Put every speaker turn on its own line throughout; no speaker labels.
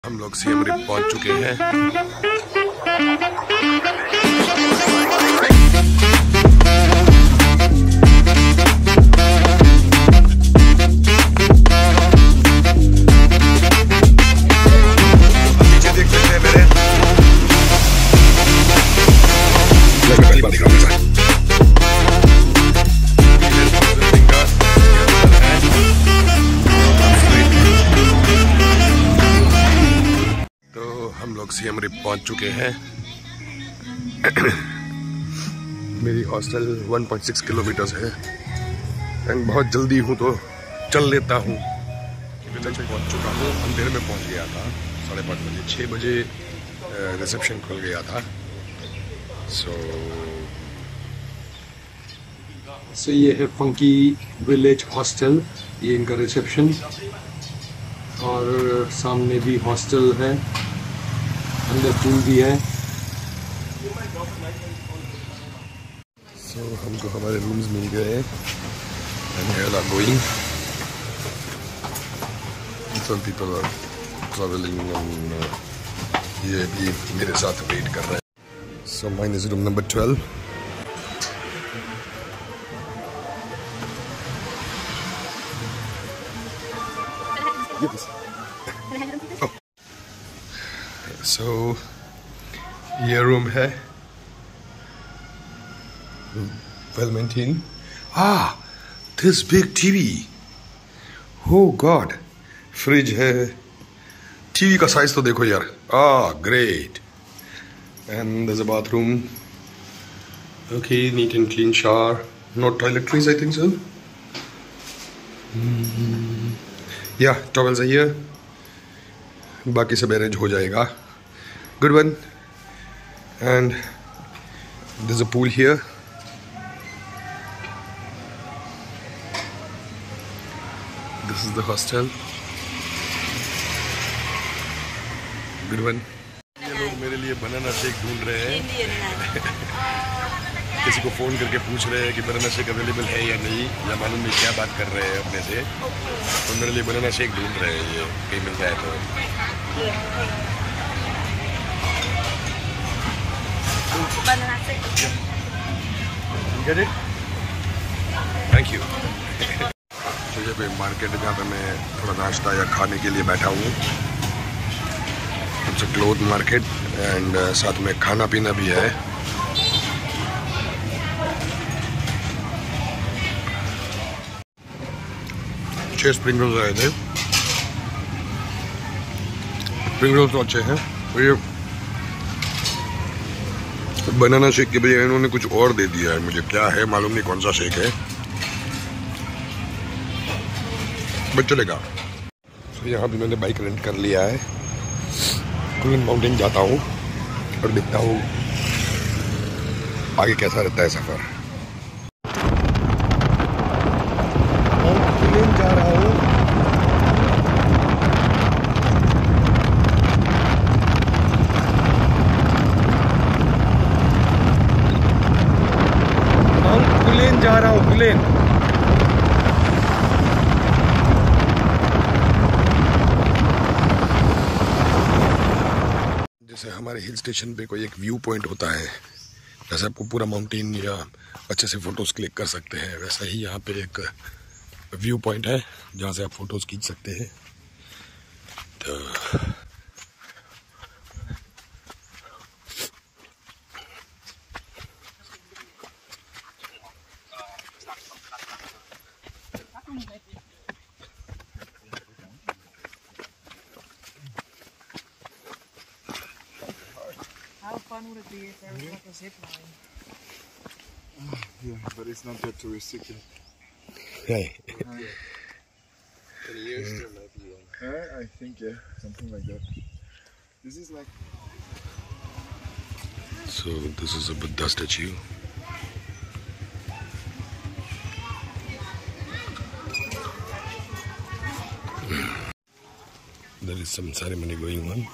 हम लोग Siem rib पहुंच चुके हैं। पीछे देख सकते हैं मेरे पहली बार दिख रहा हूँ। हम लोग सियम रिप पहुंच चुके हैं। मेरी हॉस्टल 1.6 किलोमीटर है एंड बहुत जल्दी हूँ तो चल लेता हूँ। पहुंच चुका हूँ, अंधेरे में पहुंच गया था 5:30 बजे। 6 बजे रिसेप्शन खुल गया था।
सो ये है फंकी विलेज हॉस्टल, ये इनका रिसेप्शन, और सामने भी हॉस्टल है, अंदर पूल भी है।
हमको हमारे रूम्स मिल गए हैं। Going some people are traveling and ये भी मेरे साथ वेट कर रहे हैं। So mine is room number 12. So ये रूम है, well maintained. This big TV. Oh God. Fridge है, टीवी का साइज तो देखो यार। Great. And there's a bathroom. Okay, neat and clean shower. No toiletries, I think so. Yeah, towels are here. बाकी सब arrange हो जाएगा। Good one. And there's a pool here. This is the hostel. Good one. ये लोग मेरे लिए banana shake ढूंढ रहे हैं। किसी को फोन करके पूछ रहे हैं कि बनाना शेक अवेलेबल है या नहीं, या मालूम नहीं क्या बात कर रहे हैं अपने से। तो मेरे लिए बनाना शेक ढूंढ रहे हैं, ये कहीं मिल जाए तो। Get it? Thank you. तो ये कोई मार्केट है जहाँ पे मैं थोड़ा नाश्ता या खाने के लिए बैठा हूँ। It's a cloth market and साथ में खाना पीना भी है। छह स्प्रिंग रोल्स आए थे। स्प्रिंग रोल्स तो अच्छे हैं। ये बनाना शेक के बजाय इन्होंने कुछ और दे दिया है, मुझे क्या है मालूम नहीं, कौन सा शेक है, बट चलेगा। तो यहाँ भी मैंने बाइक रेंट कर लिया है। कुलिन माउंटेन जाता हूँ और देखता हूँ आगे कैसा रहता है सफर। कुलिन जा रहा हूँ। कुलिन जा रहा हूँ, कुलिन। जैसे हमारे हिल स्टेशन पे कोई एक व्यू पॉइंट होता है, जैसे आपको पूरा माउंटेन या अच्छे से फोटोज क्लिक कर सकते हैं, वैसा ही यहाँ पे एक व्यू पॉइंट है जहाँ से आप फोटोज खींच सकते हैं। तो
How fun would it be if there was like a zip line?
Yeah, but it's not that touristic yet.
hey.
In years there might be one. I think yeah, something like that. This is like.
So this is a Buddha statue. There is some ceremony going on.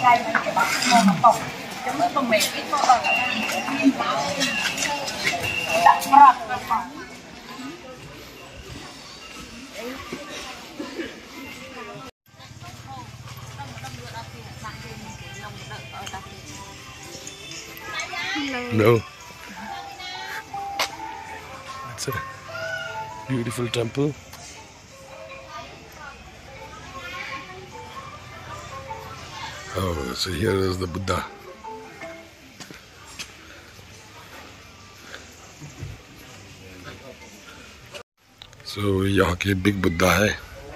No. It's a beautiful temple. Oh, so here is the Buddha. So यहाँ के big Buddha है.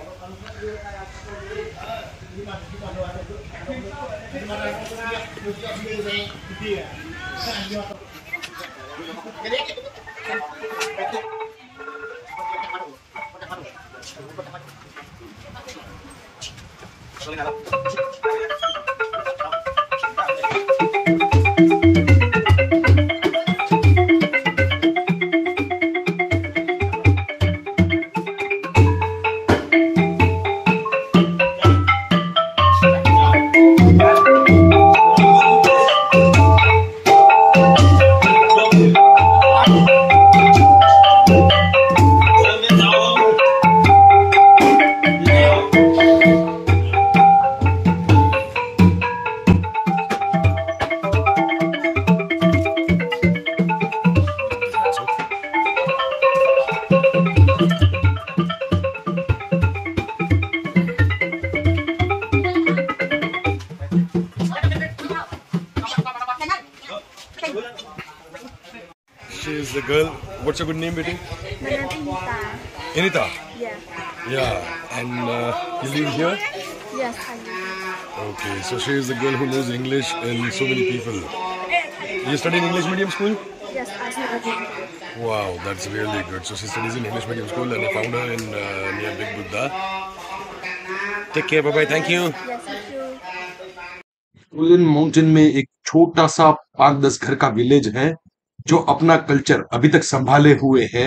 She is the girl. What's your good name, baby?
My name is Inita.
Anita.
Yeah.
Yeah. And you live here?
Yes, I do.
Okay. So she is the girl who knows English and so many people. You study in English medium school?
Yes, I study.
Wow, that's really good. So she studies in English medium school, and I found her in near Big Buddha. Take care. Bye bye. Thank you.
Yes, thank you.
Kulen mountain में एक छोटा सा 5-10 घर का village है जो अपना culture अभी तक संभाले हुए है।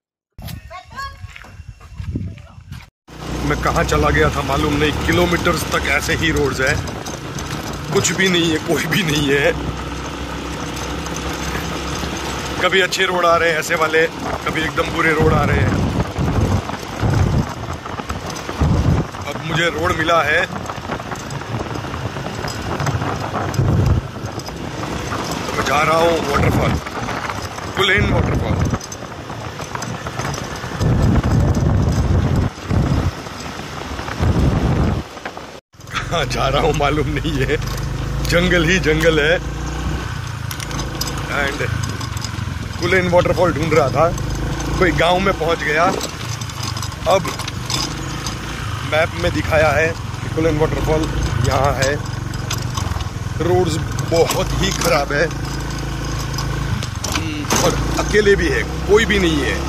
मैं कहाँ चला गया था मालूम नहीं. किलोमीटर्स तक ऐसे ही रोड्स है, कुछ भी नहीं है, कोई भी नहीं है. कभी अच्छे रोड आ रहे हैं ऐसे वाले, कभी एकदम बुरे रोड आ रहे हैं. अब मुझे रोड मिला है, तो मैं जा रहा हूँ वाटरफॉल, कुलेन वाटरफॉल. कहाँ जा रहा हूँ मालूम नहीं है, जंगल ही जंगल है. एंड कुलेन वाटरफॉल ढूंढ रहा था, कोई गांव में पहुंच गया. अब मैप में दिखाया है कि कुलेन वाटरफॉल यहाँ है. रोड्स बहुत ही खराब है और अकेले भी है, कोई भी नहीं है.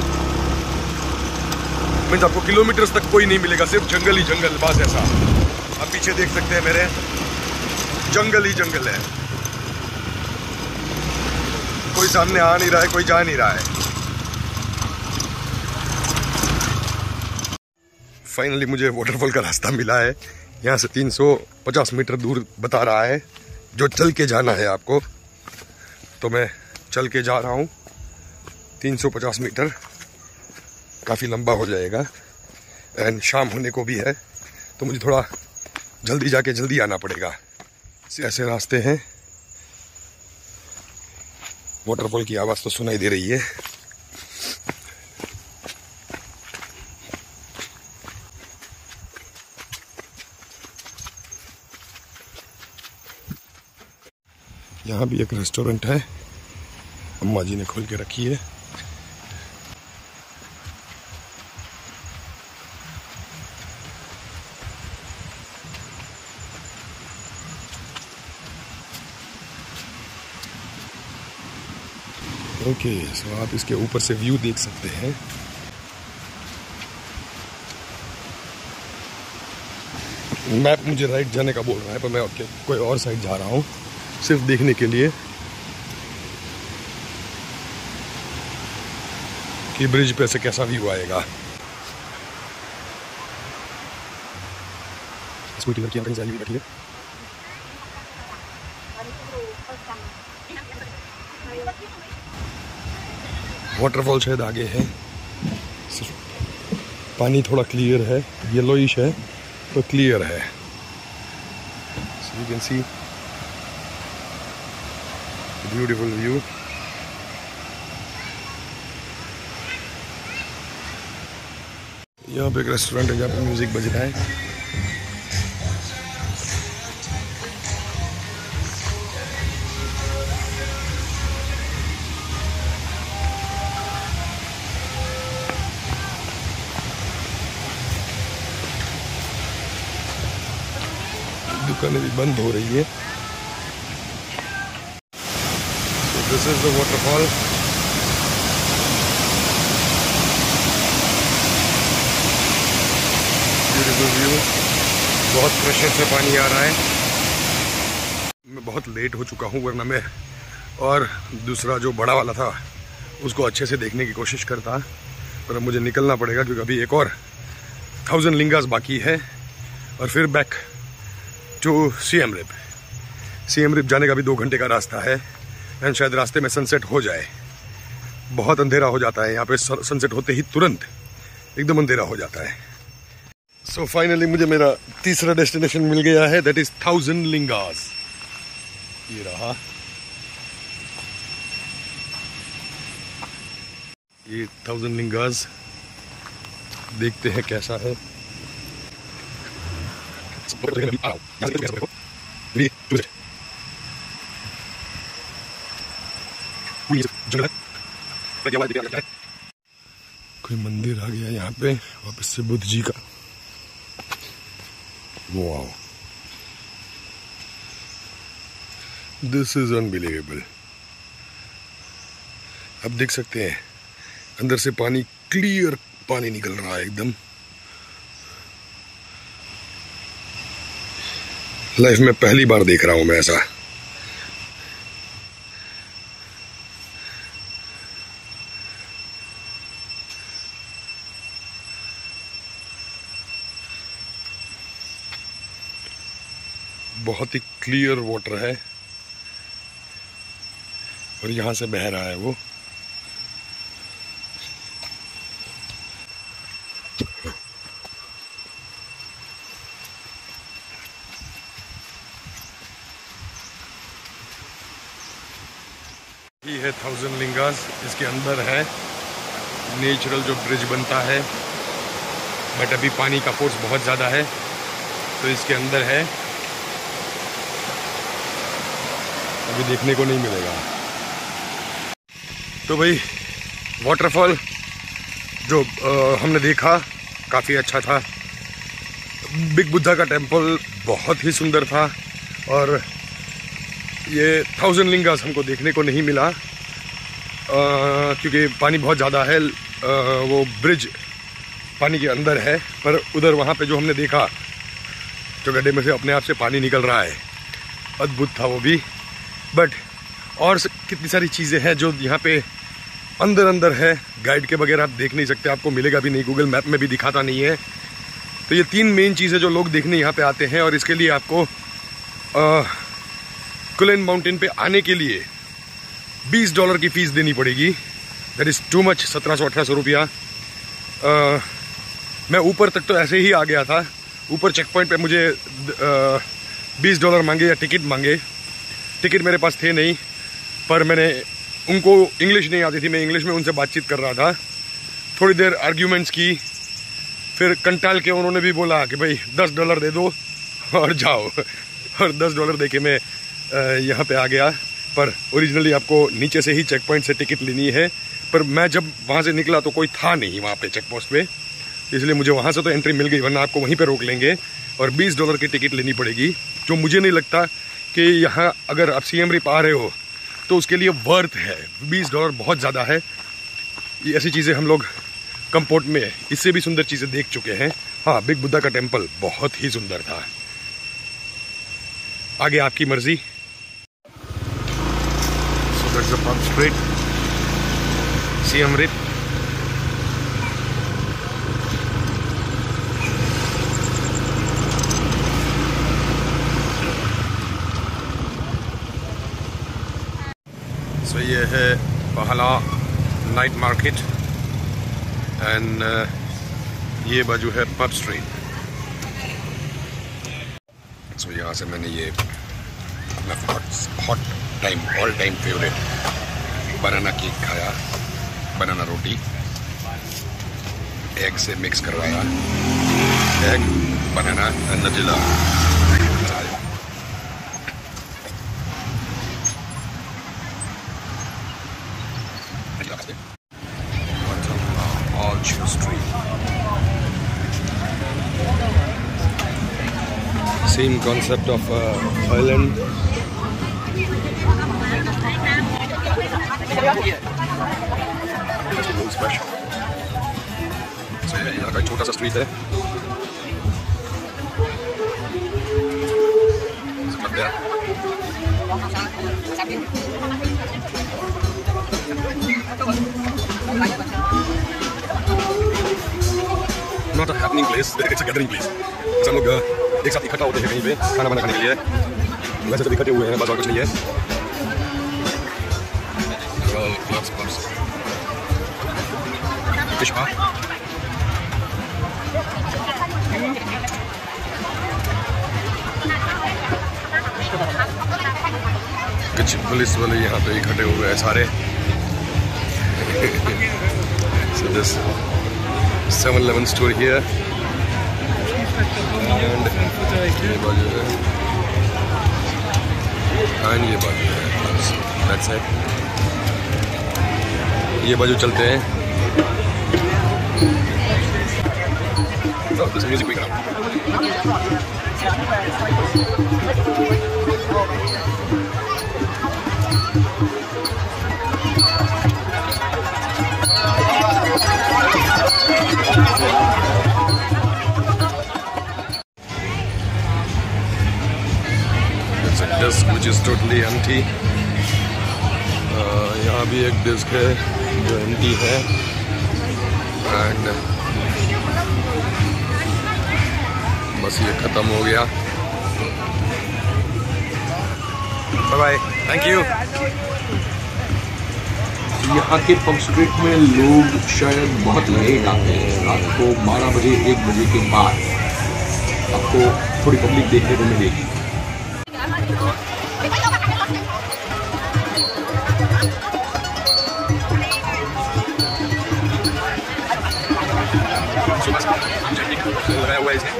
मीन्स आपको किलोमीटर्स तक कोई नहीं मिलेगा, सिर्फ जंगल ही जंगल, बस ऐसा. आप पीछे देख सकते हैं मेरे, जंगल ही जंगल है. कोई सामने आ नहीं रहा है, कोई जा नहीं रहा है. फाइनली मुझे वाटरफॉल का रास्ता मिला है. यहाँ से 350 मीटर दूर बता रहा है, जो चल के जाना है आपको. तो मैं चल के जा रहा हूँ. 350 मीटर काफ़ी लंबा हो जाएगा एंड शाम होने को भी है, तो मुझे थोड़ा जल्दी जाके जल्दी आना पड़ेगा. ऐसे रास्ते हैं. वाटरफॉल की आवाज़ तो सुनाई दे रही है. यहाँ भी एक रेस्टोरेंट है, अम्मा जी ने खोल के रखी है. ओके, सो आप इसके ऊपर से व्यू देख सकते हैं. मैप मुझे राइट जाने का बोल रहा है, पर मैं कोई और साइड जा रहा हूँ सिर्फ देखने के लिए कि ब्रिज पे से कैसा व्यू आएगा. स्कूटी लड़की कहीं से आई हुई बैठी है. वाटरफॉल शायद आगे है, सिर्फ पानी थोड़ा क्लियर है, येलोइश है तो क्लियर है। So you can see beautiful view. यहाँ पे एक रेस्टोरेंट है जहाँ पे म्यूजिक बज रहा है। दुकानें भी बंद हो रही है। This is the waterfall. Beautiful view, बहुत प्रेशर से पानी आ रहा है। मैं बहुत लेट हो चुका हूँ, वरना मैं और दूसरा जो बड़ा वाला था उसको अच्छे से देखने की कोशिश करता, पर अब मुझे निकलना पड़ेगा क्योंकि अभी एक और 1000 लिंगास बाकी है और फिर back to Siem Reap. Siem Reap जाने का भी 2 घंटे का रास्ता है एंड शायद रास्ते में सनसेट हो जाए। बहुत अंधेरा हो जाता है यहाँ पे, सनसेट होते ही तुरंत एकदम अंधेरा हो जाता है। सो फाइनली मुझे मेरा तीसरा डेस्टिनेशन मिल गया है, दैट इज 1000 लिंगास। ये रहा, ये 1000 लिंगास। देखते हैं कैसा है। कोई मंदिर आ गया यहाँ पे वापस से, बुद्ध जी का। Wow, this is unbelievable. अब देख सकते हैं अंदर से पानी, क्लियर पानी निकल रहा है एकदम। लाइफ में पहली बार देख रहा हूं मैं ऐसा। बहुत ही क्लियर वाटर है और यहां से बह रहा है वो। ये है 1000 लिंगास। इसके अंदर है नेचुरल जो ब्रिज बनता है, बट अभी पानी का फोर्स बहुत ज़्यादा है तो इसके अंदर है, अभी देखने को नहीं मिलेगा। तो भाई वाटरफॉल जो हमने देखा काफ़ी अच्छा था। बिग बुद्धा का टेम्पल बहुत ही सुंदर था और ये 1000 लिंगास हमको देखने को नहीं मिला क्योंकि पानी बहुत ज़्यादा है। वो ब्रिज पानी के अंदर है, पर उधर वहाँ पे जो हमने देखा, जो गड्ढे में से अपने आप से पानी निकल रहा है, अद्भुत था वो भी। बट और कितनी सारी चीज़ें हैं जो यहाँ पे अंदर अंदर है, गाइड के बगैर आप देख नहीं सकते, आपको मिलेगा भी नहीं, गूगल मैप में भी दिखाता नहीं है। तो ये 3 मेन चीज़ें जो लोग देखने यहाँ पे आते हैं, और इसके लिए आपको कुलेन माउंटेन पे आने के लिए $20 की फ़ीस देनी पड़ेगी। दैट इज़ टू मच, 1700-1800 रुपया। मैं ऊपर तक तो ऐसे ही आ गया था। ऊपर चेक पॉइंट पे मुझे $20 मांगे या टिकट मांगे। टिकट मेरे पास थे नहीं, पर मैंने उनको इंग्लिश नहीं आती थी, मैं इंग्लिश में उनसे बातचीत कर रहा था। थोड़ी देर आर्ग्यूमेंट्स की, फिर कंटाल के उन्होंने भी बोला कि भाई $10 दे दो और जाओ। और $10 दे के मैं यहाँ पे आ गया। पर ओरिजिनली आपको नीचे से ही चेक पॉइंट से टिकट लेनी है, पर मैं जब वहाँ से निकला तो कोई था नहीं वहाँ पे चेक पोस्ट पे, इसलिए मुझे वहाँ से तो एंट्री मिल गई, वरना आपको वहीं पे रोक लेंगे और $20 की टिकट लेनी पड़ेगी, जो मुझे नहीं लगता कि यहाँ अगर आप सियम रिप आ रहे हो तो उसके लिए वर्थ है। $20 बहुत ज़्यादा है। ये ऐसी चीज़ें हम लोग कंपोर्ट में इससे भी सुंदर चीज़ें देख चुके हैं। हाँ, बिग बुद्धा का टेम्पल बहुत ही सुंदर था। आगे आपकी मर्जी। So that's the Palm Strait, Siem Reap. So ये है पहला नाइट मार्केट एंड ये बाजू है पब स्ट्रीट। सो यहाँ से मैंने ये अपना hot time all time favourite banana cake खाया, बनाना रोटी एग से मिक्स करवाया, एग बनाना नजिला। Same concept of Thailand. Special. So यहाँ का छोटा सा स्ट्रीट है। Not a happening place, it's a gathering place. हम लोग एक साथ इकट्ठा होते हैं कहीं पे खाना वाना खाने के लिए। वैसे सब इकट्ठे हुए हैं, बस और कुछ नहीं है। फिश बार, कुछ पुलिस वाले यहाँ पे इकट्ठे हुए हैं सारे। So this 7-Eleven store here. And ये बाजू है, and ये बाजू है, that's it. ये बाजू चलते हैं। Oh, there's music going on. Desk which is totally empty. यहाँ भी एक डिस्क है जो empty है, and बस ये खत्म हो गया। Bye bye. Thank you.
यहाँ के पब स्ट्रीट में लोग शायद बहुत लेट आते हैं। रात को 12 बजे 1 बजे के बाद आपको थोड़ी पब्लिक देखने को मिलेगी।
लगाया हुआ है इसने,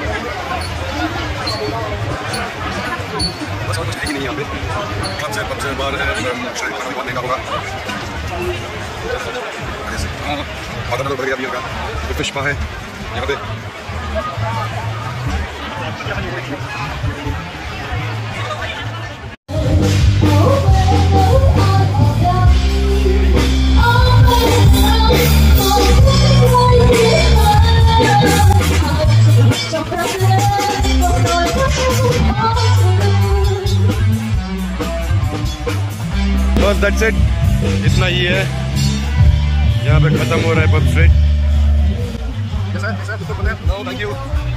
बस और कुछ है ही नहीं यहाँ पे। क्लब से बाहर है, शायद खाना बहुत महंगा होगा। ऑर्डर बढ़ गया बियर का। तो फिश पा है यहाँ पे। बस दैट्स इट, इतना ही है। यहाँ पे खत्म हो रहा है Pub Street. No, thank you.